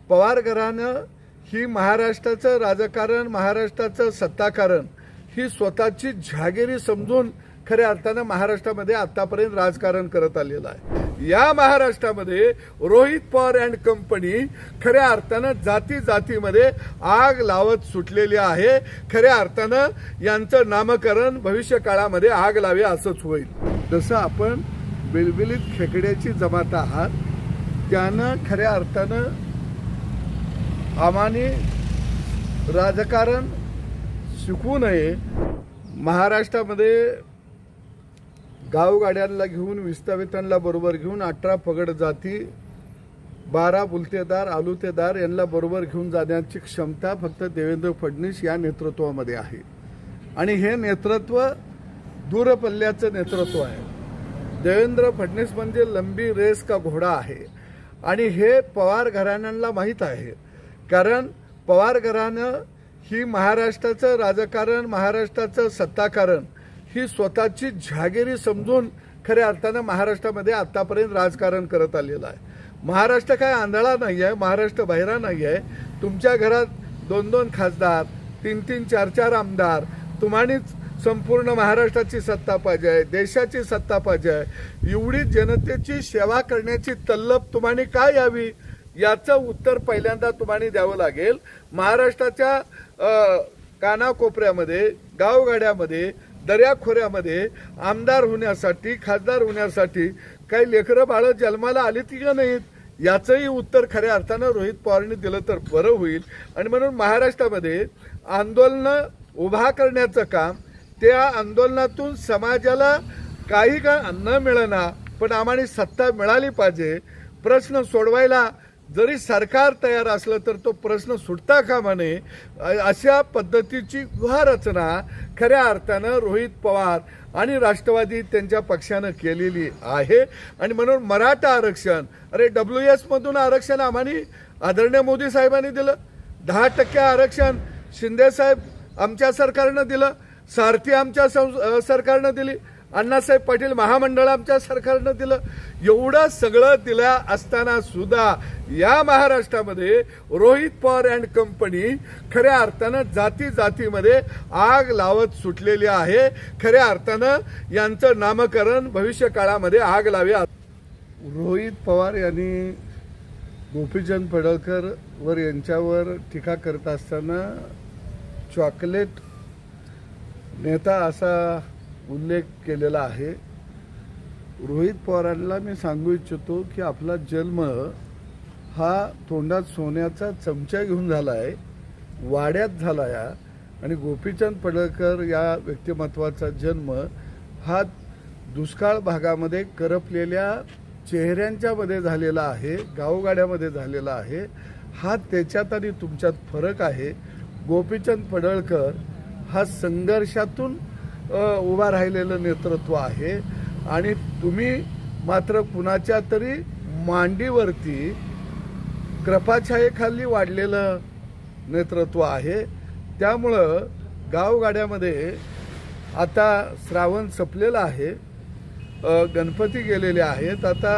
पवार घराणं ही महाराष्ट्राचं राजकारण, महाराष्ट्राचं सत्ताकारण ही स्वतःची जहागिरी समजून खऱ्या अर्थानं महाराष्ट्रामध्ये आतापर्यंत राजकारण करत आलेलं आहे। या महाराष्ट्रामध्ये रोहित पवार अँड कंपनी खऱ्या अर्थानं जाती जातीमध्ये आग लावत सुटलेली आहे। खऱ्या अर्थानं यांचं नामकरण भविष्य काळामध्ये आग लावे असंच होईल। जसं आपण बिलबिलीत खेकड्याची जमात आहात, त्यानं खऱ्या अर्थानं आम्हाने राजकारण शिकवू नये। महाराष्ट्रामध्ये गावगाड्यांना घेऊन, विस्थापितांना बरोबर घेऊन 18 पगड जाती, 12 बुलतेदार, आलुतेदार यांना बरोबर घेऊन जाण्याची क्षमता फक्त देवेंद्र फडणवीस या नेतृत्वामध्ये आहे। आणि हे नेतृत्व दूरपल्ल्याचं नेतृत्व आहे। देवेंद्र फडणवीस म्हणजे लंबी रेस का घोडा आहे आणि हे पवार घराण्यांना माहीत आहे। कारण पवार घराणं ही महाराष्ट्राचं राजकारण, महाराष्ट्राचं सत्ताकारण ही स्वतःची जहागिरी समजून खऱ्या अर्थानं महाराष्ट्रामध्ये आतापर्यंत राजकारण करत आलेलं आहे। महाराष्ट्र काय आंधळा नाही आहे, महाराष्ट्र बहिरा नाही आहे। तुमच्या घरात 2-2 खासदार, 3-3, 4-4 आमदार, तुम्हानीच संपूर्ण महाराष्ट्राची सत्ता पाहिजे आहे, देशाची सत्ता पाहिजे आहे। एवढी जनतेची सेवा करण्याची तल्लफ तुम्हानी का यावी याचं उत्तर पहिल्यांदा तुम्हानी द्यावं लागेल। महाराष्ट्राच्या कानाकोपऱ्यामध्ये, गावगाड्यामध्ये, दर्याखोऱ्यामध्ये आमदार होण्यासाठी, खासदार होण्यासाठी काही लेकरं बाळं जन्माला आली ती का नाहीत याचंही उत्तर खऱ्या अर्थानं रोहित पवारांनी दिलं तर बरं होईल। आणि म्हणून महाराष्ट्रामध्ये आंदोलन उभा करण्याचं काम, त्या आंदोलनातून समाजाला काही का न मिळणार पण आम्हाला सत्ता मिळाली पाहिजे, प्रश्न सोडवायला जरी सरकार तयार असलं तर तो प्रश्न सुटता कामा नये, अशा पद्धतीची व्यूहरचना खऱ्या अर्थानं रोहित पवार आणि राष्ट्रवादी त्यांच्या पक्षानं केलेली आहे। आणि म्हणून मराठा आरक्षण, अरे WS मधून आरक्षण आम्हानी आदरणीय मोदी साहेबांनी दिलं, 10% आरक्षण शिंदे साहेब आमच्या सरकारनं दिलं, सारथी आमच्या सरकारनं दिली, अण्णासाहेब पाटील महामंडळ आमच्या सरकारनं दिलं। एवढं सगळं दिलं असताना सुद्धा या महाराष्ट्रामध्ये रोहित पवार अँड कंपनी खऱ्या अर्थानं जाती जातीमध्ये आग लावत सुटलेली आहे। खऱ्या अर्थानं यांचं नामकरण भविष्य काळामध्ये आग लावे। रोहित पवार यांनी गोपीचंद पडळकर वर यांच्यावर टीका करत असताना चॉकलेट नेता असा उल्लेख केलेला आहे। रोहित पवारांना मी सांगू इच्छितो की आपला जन्म हा तोंडात सोन्याचा चमचा घेऊन झाला आहे, वाड्यात झाला आहे। आणि गोपीचंद पडळकर या व्यक्तिमत्वाचा जन्म हा दुष्काळ भागामध्ये करपलेल्या चेहऱ्यांच्या मध्ये झालेला आहे, गावगाड्यामध्ये झालेला आहे। हा त्याच्यात आणि तुमच्यात फरक आहे। गोपीचंद पडळकर हा संघर्षातून उभा राहिलेलं नेतृत्व आहे आणि तुम्ही मात्र कुणाच्या तरी मांडीवरती कृपाछायेखाली वाढलेलं नेतृत्व आहे। त्यामुळं गावगाड्यामध्ये आता श्रावण संपलेला आहे, गणपती गेलेले आहेत। आता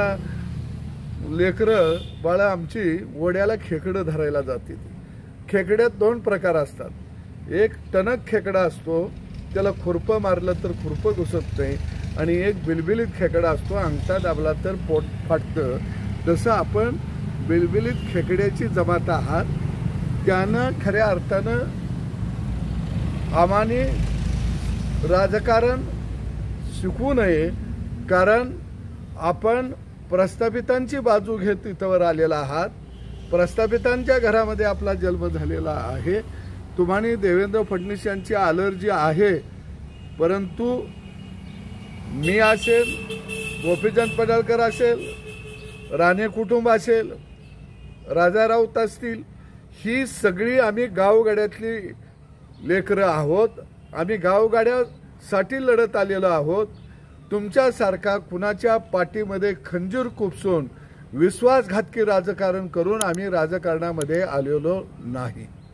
लेकरं बाळं आमची ओढ्याला खेकडं धरायला जातील। खेकड्यात 2 प्रकार असतात, एक टणक खेकडा असतो, त्याला खुरपं मारलं तर खुरपं घुसत नाही, आणि एक बिलबिलीत खेकडा असतो, अंगठा दाबला तर पोट फाटतं। तसं आपण बिलबिलीत खेकड्याची जमात आहात, त्यानं खऱ्या अर्थानं आम्हाने राजकारण शिकवू नये। कारण आपण प्रस्थापितांची बाजू घेत इथवर आलेला आहात, प्रस्थापितांच्या घरामध्ये आपला जन्म झालेला आहे। तुम्हानी देवेंद्र फडणवीस यांची अलर्जी आहे, परंतु मी असेल, गोपीचंद पडळकर असेल, राणे कुटुंब असेल, राजा राऊत असतील, ही सगळी आम्ही गावगाड्यातली लेकरं आहोत। आम्ही गावगाड्यासाठी लढत आलेलो आहोत। तुमच्यासारखा कुणाच्या पाठीमध्ये खंजीर खुपसून विश्वासघातकी राजकारण करून आम्ही राजकारणामध्ये आलेलो नाही।